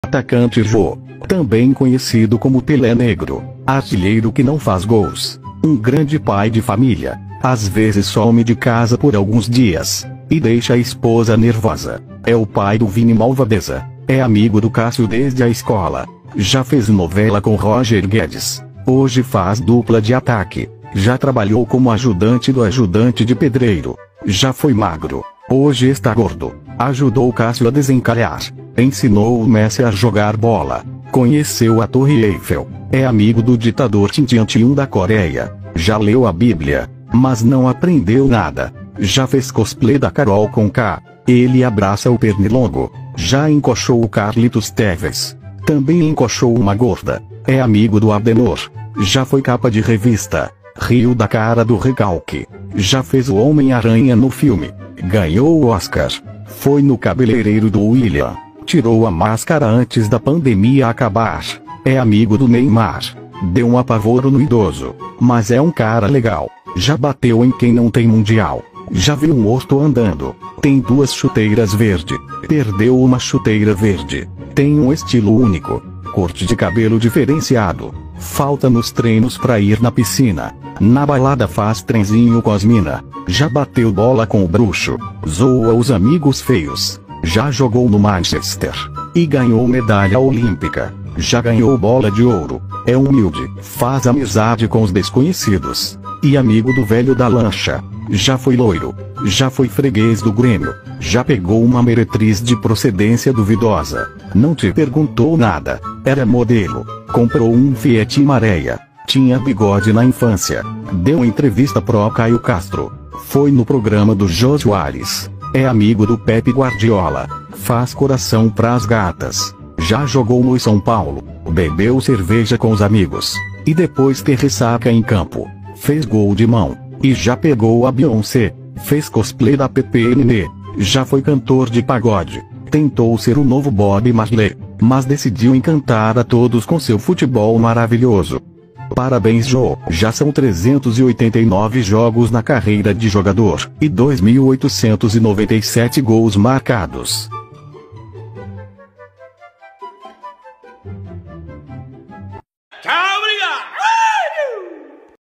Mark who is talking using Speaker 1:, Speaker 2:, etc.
Speaker 1: Atacante Jô, também conhecido como Pelé Negro, artilheiro que não faz gols. Um grande pai de família. Às vezes some de casa por alguns dias, e deixa a esposa nervosa. É o pai do Vini Malvadeza. É amigo do Cássio desde a escola. Já fez novela com Roger Guedes. Hoje faz dupla de ataque. Já trabalhou como ajudante do ajudante de pedreiro. Já foi magro. Hoje está gordo. Ajudou o Cássio a desencalhar. Ensinou o Messi a jogar bola. Conheceu a Torre Eiffel. É amigo do ditador Kim Jong-un da Coreia. Já leu a Bíblia, mas não aprendeu nada. Já fez cosplay da Carol Conká. Ele abraça o Pernilongo. Já encoxou o Carlitos Teves. Também encoxou uma gorda. É amigo do Adenor. Já foi capa de revista. Riu da cara do Recalque. Já fez o Homem-Aranha no filme. Ganhou o Oscar. Foi no cabeleireiro do William. Tirou a máscara antes da pandemia acabar. É amigo do Neymar. Deu um apavoro no idoso. Mas é um cara legal. Já bateu em quem não tem mundial. Já viu um morto andando. Tem 2 chuteiras verde. Perdeu uma chuteira verde. Tem um estilo único. Corte de cabelo diferenciado. Falta nos treinos pra ir na piscina. Na balada faz trenzinho com as mina. Já bateu bola com o bruxo. Zoa os amigos feios. Já jogou no Manchester. E ganhou medalha olímpica. Já ganhou bola de ouro. É humilde. Faz amizade com os desconhecidos. E amigo do velho da lancha. Já foi loiro. Já foi freguês do Grêmio. Já pegou uma meretriz de procedência duvidosa. Não te perguntou nada. Era modelo. Comprou um Fiat Marea. Tinha bigode na infância. Deu entrevista pro Caio Castro. Foi no programa do Jô Soares. É amigo do Pepe Guardiola. Faz coração pras gatas. Já jogou no São Paulo. Bebeu cerveja com os amigos. E depois ter ressaca em campo. Fez gol de mão. E já pegou a Beyoncé. Fez cosplay da PPNN. Já foi cantor de pagode. Tentou ser o novo Bob Marley. Mas decidiu encantar a todos com seu futebol maravilhoso. Parabéns, Jô. Já são 389 jogos na carreira de jogador. E 2.897 gols marcados.